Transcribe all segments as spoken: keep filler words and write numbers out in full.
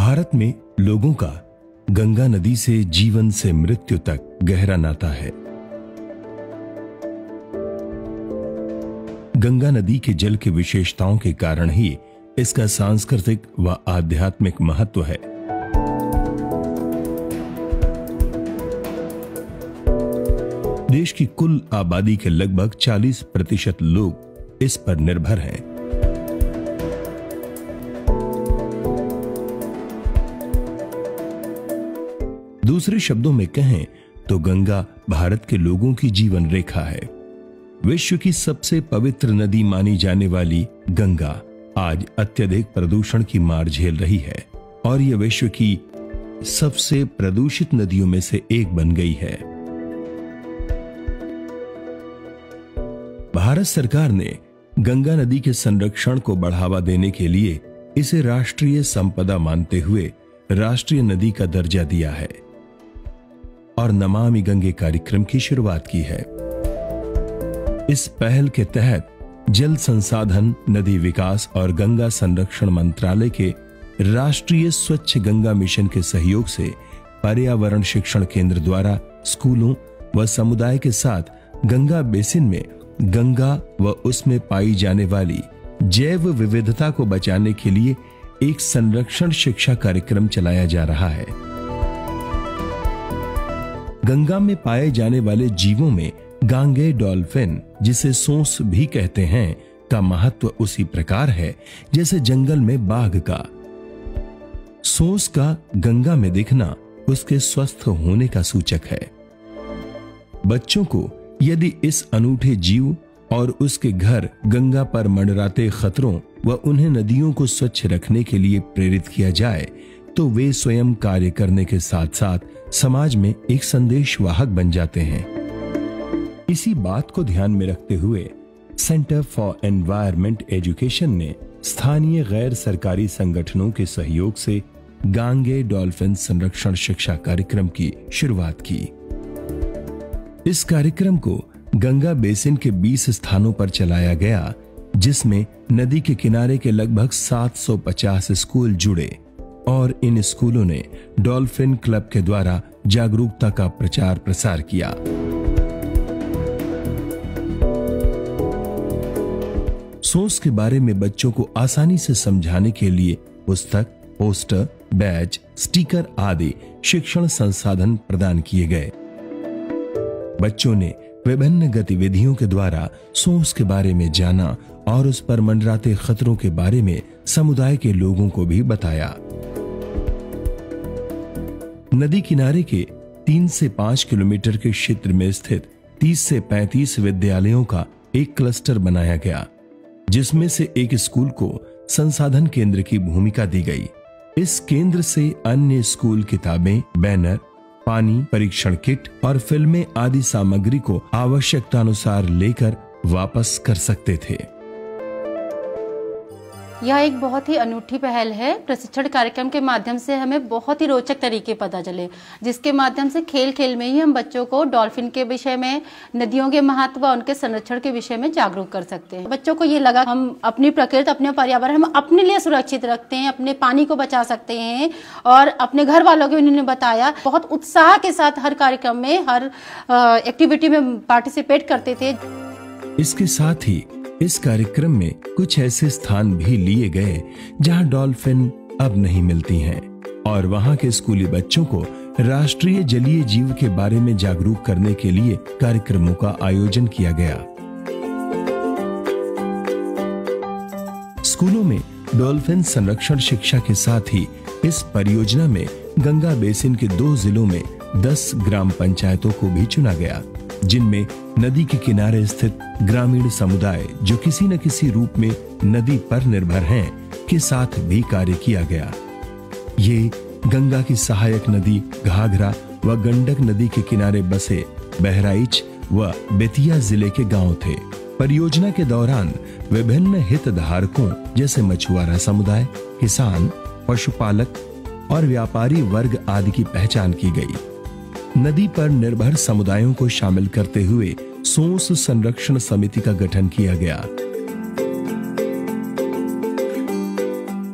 भारत में लोगों का गंगा नदी से जीवन से मृत्यु तक गहरा नाता है। गंगा नदी के जल की विशेषताओं के कारण ही इसका सांस्कृतिक व आध्यात्मिक महत्व है। देश की कुल आबादी के लगभग चालीस प्रतिशत लोग इस पर निर्भर हैं। दूसरे शब्दों में कहें तो गंगा भारत के लोगों की जीवन रेखा है। विश्व की सबसे पवित्र नदी मानी जाने वाली गंगा आज अत्यधिक प्रदूषण की मार झेल रही है और यह विश्व की सबसे प्रदूषित नदियों में से एक बन गई है। भारत सरकार ने गंगा नदी के संरक्षण को बढ़ावा देने के लिए इसे राष्ट्रीय संपदा मानते हुए राष्ट्रीय नदी का दर्जा दिया है और नमामि गंगे कार्यक्रम की शुरुआत की है। इस पहल के तहत जल संसाधन, नदी विकास और गंगा संरक्षण मंत्रालय के राष्ट्रीय स्वच्छ गंगा मिशन के सहयोग से पर्यावरण शिक्षण केंद्र द्वारा स्कूलों व समुदाय के साथ गंगा बेसिन में गंगा व उसमें पाई जाने वाली जैव विविधता को बचाने के लिए एक संरक्षण शिक्षा कार्यक्रम चलाया जा रहा है। गंगा में पाए जाने वाले जीवों में गांगे डॉल्फिन, जिसे सोंस भी कहते हैं, का महत्व उसी प्रकार है जैसे जंगल में बाघ का। सोंस का गंगा में दिखना उसके स्वस्थ होने का सूचक है। बच्चों को यदि इस अनूठे जीव और उसके घर गंगा पर मंडराते खतरों व उन्हें नदियों को स्वच्छ रखने के लिए प्रेरित किया जाए तो वे स्वयं कार्य करने के साथ साथ समाज में एक संदेश वाहक बन जाते हैं। इसी बात को ध्यान में रखते हुए सेंटर फॉर एनवायरमेंट एजुकेशन ने स्थानीय गैर सरकारी संगठनों के सहयोग से गांगे डॉल्फिन संरक्षण शिक्षा कार्यक्रम की शुरुआत की। इस कार्यक्रम को गंगा बेसिन के बीस स्थानों पर चलाया गया, जिसमें नदी के किनारे के लगभग सात सौ पचास स्कूल जुड़े और इन स्कूलों ने डॉल्फिन क्लब के द्वारा जागरूकता का प्रचार प्रसार किया। सोंस के बारे में बच्चों को आसानी से समझाने के लिए पुस्तक, पोस्टर, बैज, स्टिकर आदि शिक्षण संसाधन प्रदान किए गए। बच्चों ने विभिन्न गतिविधियों के द्वारा सोंस के बारे में जाना और उस पर मंडराते खतरों के बारे में समुदाय के लोगों को भी बताया। नदी किनारे के तीन से पांच किलोमीटर के क्षेत्र में स्थित तीस से पैंतीस विद्यालयों का एक क्लस्टर बनाया गया, जिसमें से एक स्कूल को संसाधन केंद्र की भूमिका दी गई। इस केंद्र से अन्य स्कूल किताबें, बैनर, पानी, परीक्षण किट और फिल्में आदि सामग्री को आवश्यकतानुसार लेकर वापस कर सकते थे। यह एक बहुत ही अनूठी पहल है। प्रशिक्षण कार्यक्रम के माध्यम से हमें बहुत ही रोचक तरीके पता चले, जिसके माध्यम से खेल खेल में ही हम बच्चों को डॉल्फिन के विषय में, नदियों के महत्व व उनके संरक्षण के विषय में जागरूक कर सकते हैं। बच्चों को ये लगा हम अपनी प्रकृति, अपने पर्यावरण हम अपने लिए सुरक्षित रखते हैं, अपने पानी को बचा सकते हैं और अपने घर वालों को उन्होंने बताया। बहुत उत्साह के साथ हर कार्यक्रम में, हर एक्टिविटी में पार्टिसिपेट करते थे। इसके साथ ही इस कार्यक्रम में कुछ ऐसे स्थान भी लिए गए जहां डॉल्फिन अब नहीं मिलती हैं और वहां के स्कूली बच्चों को राष्ट्रीय जलीय जीव के बारे में जागरूक करने के लिए कार्यक्रमों का आयोजन किया गया। स्कूलों में डॉल्फिन संरक्षण शिक्षा के साथ ही इस परियोजना में गंगा बेसिन के दो जिलों में दस ग्राम पंचायतों को भी चुना गया, जिनमें नदी के किनारे स्थित ग्रामीण समुदाय जो किसी न किसी रूप में नदी पर निर्भर हैं, के साथ भी कार्य किया गया। ये गंगा की सहायक नदी घाघरा व गंडक नदी के किनारे बसे बहराइच व बेतिया जिले के गांव थे। परियोजना के दौरान विभिन्न हितधारकों जैसे मछुआरा समुदाय, किसान, पशुपालक और व्यापारी वर्ग आदि की पहचान की गई। नदी पर निर्भर समुदायों को शामिल करते हुए सोंस संरक्षण समिति का गठन किया गया।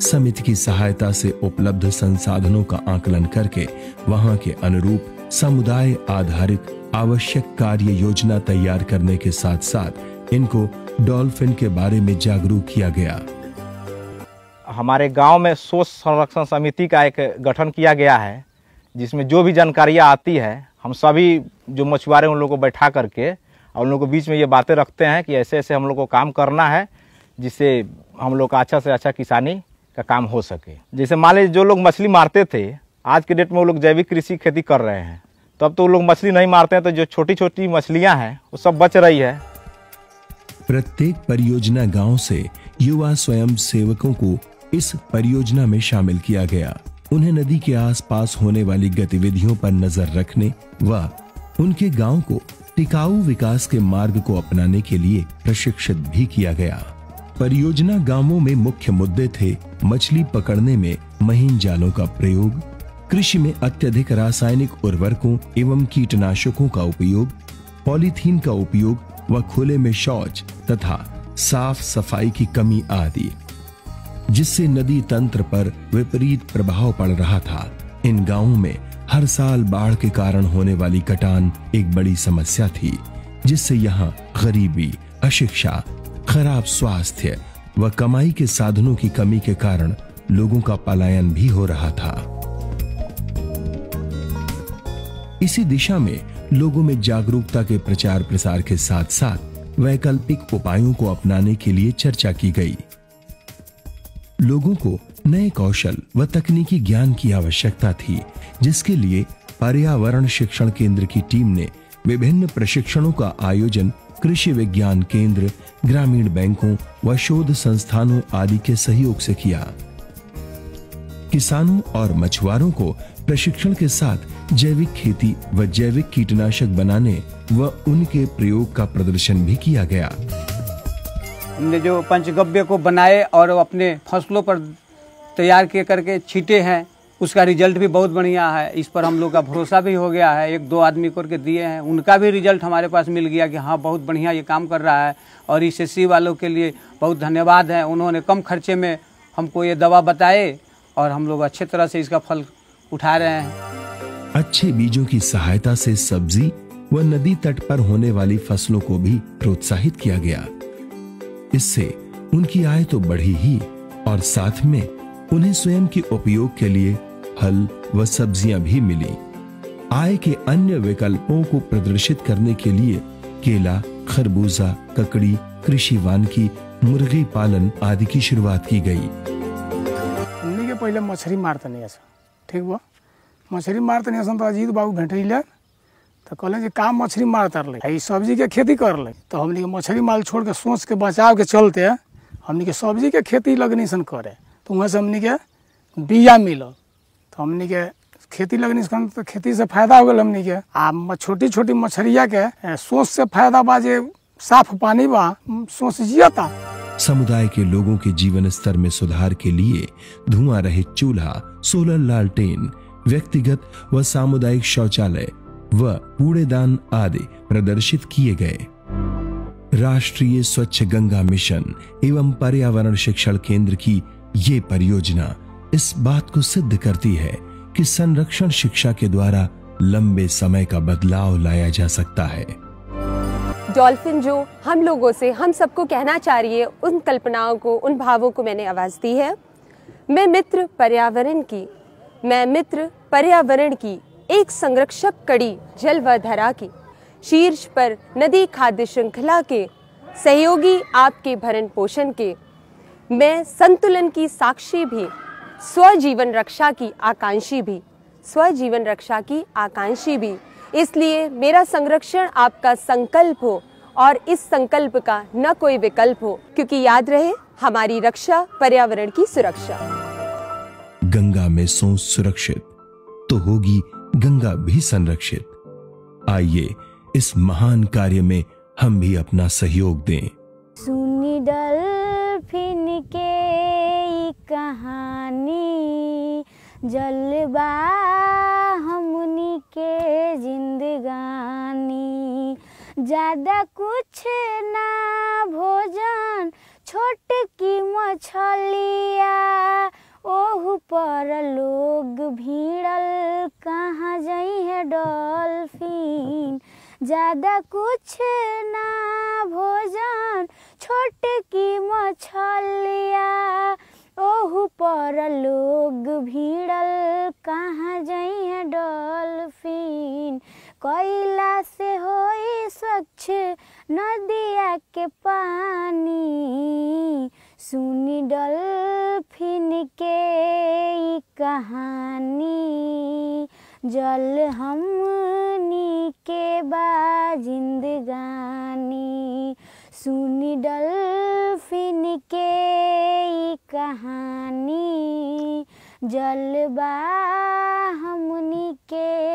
समिति की सहायता से उपलब्ध संसाधनों का आकलन करके वहां के अनुरूप समुदाय आधारित आवश्यक कार्य योजना तैयार करने के साथ साथ इनको डॉल्फिन के बारे में जागरूक किया गया। हमारे गांव में सोच संरक्षण समिति का एक गठन किया गया है, जिसमें जो भी जानकारियां आती है हम सभी जो मछुआरे उन लोगों को बैठा करके और उन लोगों के बीच में ये बातें रखते हैं कि ऐसे ऐसे हम लोग को काम करना है, जिससे हम लोग का अच्छा से अच्छा किसानी का काम हो सके। जैसे मान लीजिए जो लोग मछली मारते थे, आज के डेट में वो लोग जैविक कृषि खेती कर रहे हैं, तो अब तो वो लोग मछली नहीं मारते हैं, तो जो छोटी छोटी मछलियां हैं वो सब बच रही है। प्रत्येक परियोजना गांव से युवा स्वयं सेवकों को इस परियोजना में शामिल किया गया। उन्हें नदी के आसपास होने वाली गतिविधियों पर नजर रखने व उनके गांव को टिकाऊ विकास के मार्ग को अपनाने के लिए प्रशिक्षित भी किया गया। परियोजना गांवों में मुख्य मुद्दे थे मछली पकड़ने में महीन जालों का प्रयोग, कृषि में अत्यधिक रासायनिक उर्वरकों एवं कीटनाशकों का उपयोग, पॉलीथीन का उपयोग व खुले में शौच तथा साफ सफाई की कमी आदि, जिससे नदी तंत्र पर विपरीत प्रभाव पड़ रहा था। इन गांवों में हर साल बाढ़ के कारण होने वाली कटान एक बड़ी समस्या थी, जिससे यहाँ गरीबी, अशिक्षा, खराब स्वास्थ्य व कमाई के साधनों की कमी के कारण लोगों का पलायन भी हो रहा था। इसी दिशा में लोगों में जागरूकता के प्रचार प्रसार के साथ साथ वैकल्पिक उपायों को अपनाने के लिए चर्चा की गई। लोगों को नए कौशल व तकनीकी ज्ञान की आवश्यकता थी, जिसके लिए पर्यावरण शिक्षण केंद्र की टीम ने विभिन्न प्रशिक्षणों का आयोजन कृषि विज्ञान केंद्र, ग्रामीण बैंकों व शोध संस्थानों आदि के सहयोग से किया। किसानों और मछुआरों को प्रशिक्षण के साथ जैविक खेती व जैविक कीटनाशक बनाने व उनके प्रयोग का प्रदर्शन भी किया गया। हमने जो पंचगव्य को बनाए और अपने फसलों पर तैयार किए करके छींटे हैं, उसका रिजल्ट भी बहुत बढ़िया है। इस पर हम लोग का भरोसा भी हो गया है। एक दो आदमी करके दिए हैं, उनका भी रिजल्ट हमारे पास मिल गया कि हाँ बहुत बढ़िया ये काम कर रहा है। और इस एस सी वालों के लिए बहुत धन्यवाद है, उन्होंने कम खर्चे में हमको ये दवा बताए और हम लोग अच्छे तरह से इसका फल उठा रहे हैं। अच्छे बीजों की सहायता से सब्जी व नदी तट पर होने वाली फसलों को भी प्रोत्साहित किया गया। इससे उनकी आय तो बढ़ी ही और साथ में उन्हें स्वयं के उपयोग के लिए फल व सब्जियां भी मिली। आय के अन्य विकल्पों को प्रदर्शित करने के लिए केला, खरबूजा, ककड़ी, कृषि वानिकी, मुर्गी पालन आदि की शुरुआत की गई। हमने के पहले मछली मारते नहीं ऐसा, ठीक बा, मछली मारते नहीं ऐसा तो अजीत बाबू भेटैले तो कहले जे काम मछली मारता रहे, सब्जी के खेती कर ले। तो हमने के मछली माल छोड़ के सोच के बचाव के चलते हमने के सब्जी के खेती लगनी सन करे, तो वहाँ से हमने के बिया मिलल, तो हमने के खेती लगनी सन, तो खेती से फायदा हो गया। हमने के आ छोटी छोटी मछलिया के सोच से फायदा बा, जे साफ पानी बा, सोच जियता। समुदाय के लोगों के जीवन स्तर में सुधार के लिए धुआं रहित चूल्हा, सोलर लालटेन, व्यक्तिगत व सामुदायिक शौचालय व कूड़ेदान आदि प्रदर्शित किए गए। राष्ट्रीय स्वच्छ गंगा मिशन एवं पर्यावरण शिक्षण केंद्र की ये परियोजना इस बात को सिद्ध करती है कि संरक्षण शिक्षा के द्वारा लंबे समय का बदलाव लाया जा सकता है। डॉल्फिन जो हम लोगों से हम सबको कहना चाह रही है, उन कल्पनाओं को, उन भावों को मैंने आवाज दी है। मैं मित्र पर्यावरण की मैं मित्र पर्यावरण की एक संरक्षक कड़ी जल व धरा की, शीर्ष पर नदी खाद्य श्रृंखला के सहयोगी आपके भरण पोषण के, मैं संतुलन की साक्षी भी, स्वजीवन रक्षा की आकांक्षी भी स्वजीवन रक्षा की आकांक्षी भी इसलिए मेरा संरक्षण आपका संकल्प हो और इस संकल्प का न कोई विकल्प हो, क्योंकि याद रहे हमारी रक्षा पर्यावरण की सुरक्षा। गंगा में सोच सुरक्षित तो होगी गंगा भी संरक्षित। आइए इस महान कार्य में हम भी अपना सहयोग दें। सुनी डॉल्फिन के कहानी, जलवा हमनी के जिंदगानी, ज्यादा कुछ ना भोजन छोटकी मछलिया, पर लोग भीड़ल कहाँ जाई है डॉल्फिन। ज़्यादा कुछ ना भोजन छोटकी मछलिया, ओहू पर लोग भीड़ल कहाँ जाई है डॉल्फिन। कोयला से होई स्वच्छ नदिया के पानी, सुनी डॉल्फिन के ई कहानी। जल हमनी के बा जिंदगानी, सुनी डॉल्फिन के ई कहानी। जल बा हमनी के